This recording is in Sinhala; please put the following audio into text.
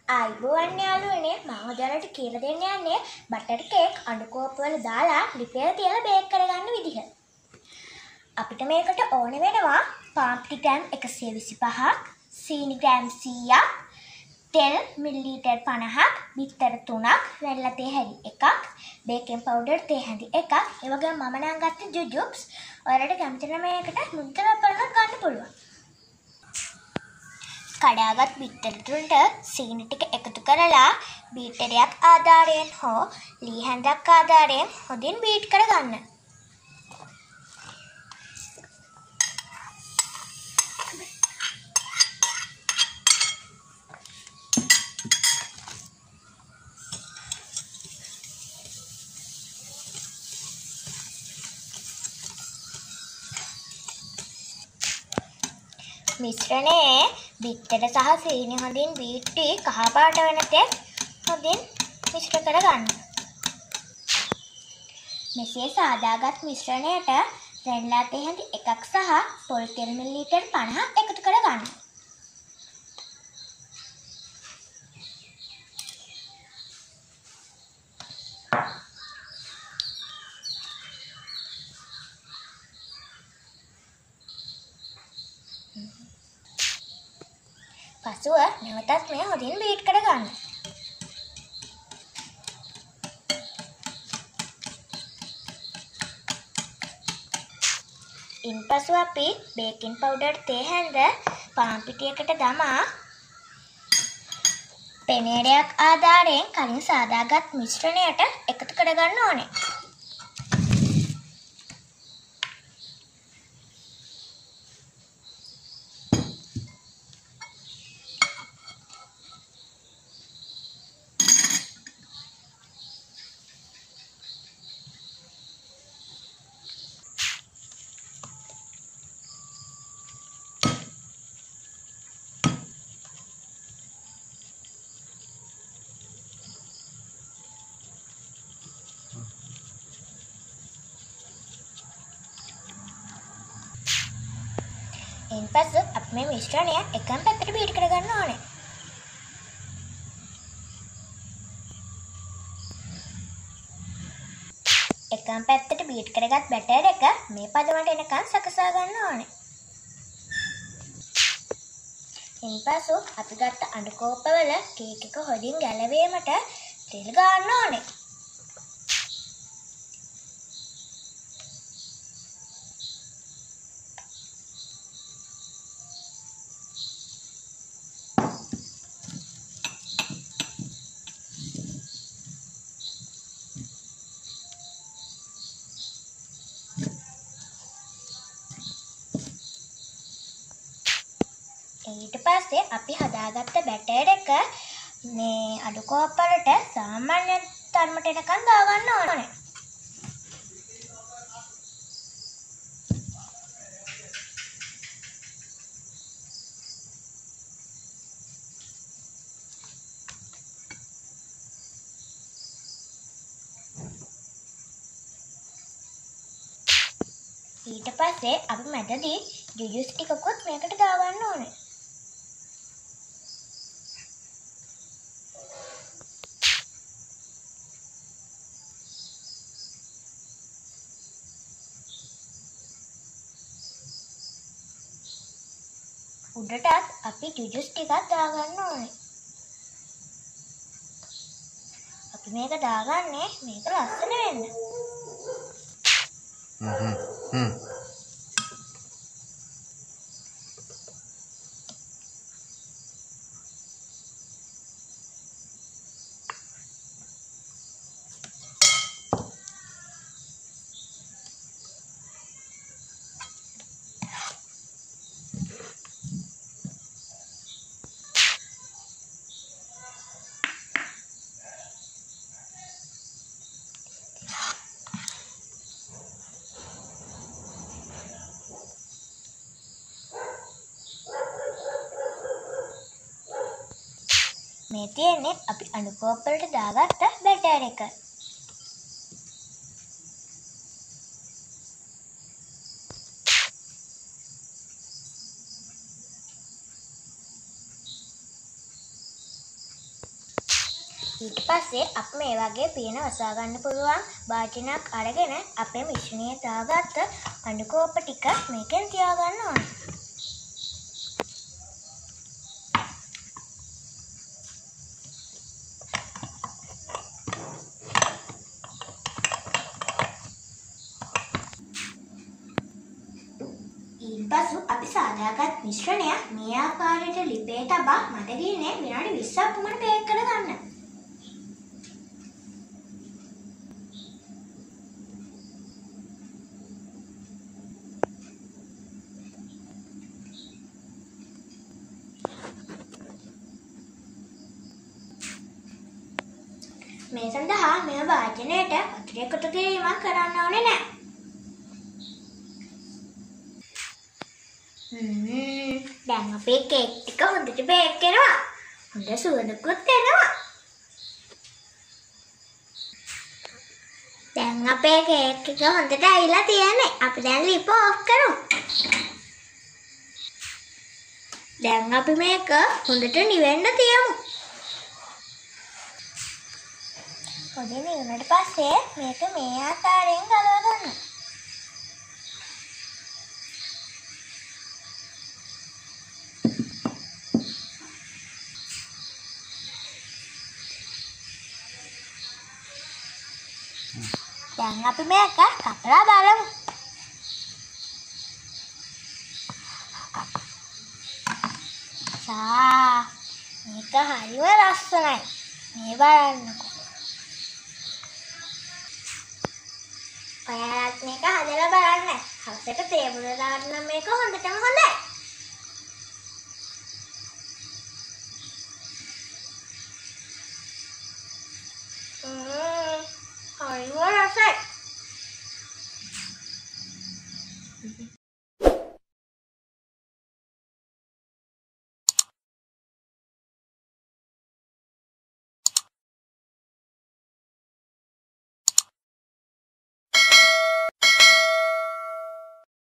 ආයිබෝවන් යාළුවනේ මම ඔයාලට කියලා දෙන්න යන්නේ බටර් කේක් අඬු කෝප්පවල දාලා ලිපේල තියලා බේක් කරගන්න විදිහ. අපිට මේකට ඕනේ වෙනවා පාම්පටි ග්‍රෑම් 125ක්, සීනි ග්‍රෑම් 100ක්, තෙල් මිලිලීටර් 50ක්, බිත්තර 3ක්, වැනිලා තේ හැඳි 1ක්, බේකින් පවුඩර් තේ හැඳි 1ක්. ඒ වගේම මම නම් ගත්ත ජුජුබ්ස්. ඔයාලට කැමති නම් මේකට මුද්දර බලන්න ගන්න පුළුවන්. කඩාගත් බිත්තර තුනට සීනි ටික එකතු කරලා බීටරයක් ආධාරයෙන් හෝ ලී හැඳක් ආධාරයෙන් හොඳින් බීට් කරගන්න. මිශ්‍රණයේ බිත්තර සහ සීනි හොඳින් බීට් වී කහ පාට වෙන තෙක් හොඳින් මිශ්‍ර කරගන්න. මෙසේ සාදාගත් මිශ්‍රණයට වැනිලා තේ හැඳි 1ක් සහ පොල් තෙල් මිලිලීටර් 50ක් එකතු කරගන්න. පසුව නැවතත් මේ හොඳින් බීට් කරගන්න. ඉන්පසු අපි බේකින් පවුඩර් තේ හැඳ පාන් පිටියකට දමා පෙනේරයක් ආධාරයෙන් කලින් සාදාගත් මිශ්‍රණයට එකතු කරගන්න ඕනේ. ඉන්පසු අපි මේ මිශ්‍රණය එකම පැත්තට බීට් කරගන්න ඕනේ. එකම පැත්තට බීට් කරගත් බැටර් එක මේ පදමට එනකන් සකසා ගන්න ඕනේ. ඉන්පසු අපි ගත්ත අඬු කෝප්පවල කේක් එක හොඳින් ගැලවීමට තෙල් ගන්න ඕනේ. ඊට පස්සේ අපි හදාගත්ත බැටර් එක මේ අඬු කෝප්පවලට සාමාන්‍ය තරමට එනකන් දාගන්න ඕනේ. ඊට පස්සේ අපි මැදදී ජුජුස් ටිකකුත් මේකට දාගන්න ඕනේ. උඩටත් අපි ජුජුස් ටිකක් දාගන්න ඕනේ. අපි මේක දාගන්නේ මේක ලස්සන වෙන්න. මේ තියෙන්නේ අපි අඬු කෝප්පවලට දාගත්ත බැටර් එක. ඊට පස්සේ අපි මේ වගේ පියන වසා ගන්න පුළුවන් භාජනයක් අරගෙන අපේ මිශ්‍රණය දාගත්ත අඬු කෝප්ප ටික මේකෙන් තියාගන්න ඕනේ. ඊපසු අපි සාදාගත් මිශ්‍රණය මේ ආකාරයට ලිපේ තබා මඩගින්නේ විනාඩි 20ක් පමණ බේක් කරගන්න. මේ සඳහා මෙම වාජනයට වතුර එකතු කිරීමක් කරන්න ඕනේ නැහැ. දැන් අපේ කේක් ටික හොඳට බේක් වෙනවා. හොඳ සුවඳකුත් එනවා. දැන් අපේ කේක් ටික හොඳට ඇවිල්ලා තියෙන්නේ. අපි දැන් ලිප ඔෆ් කරමු. දැන් අපි මේක හොඳට නිවෙන්න තියමු. හොඳට නිවුණාට පස්සේ මේක මේ ආකාරයෙන් ගලව ගන්න. දැන් අපි මේක කපලා බලමු. මේක හරිම ලස්සනයි. මේ බලන්නකෝ. ඔයාලත් මේක හදලා බලන්න. හවසට තේ බොන දාන්න නම් මේක හොඳටම හොඳයි. හරිම රසයි.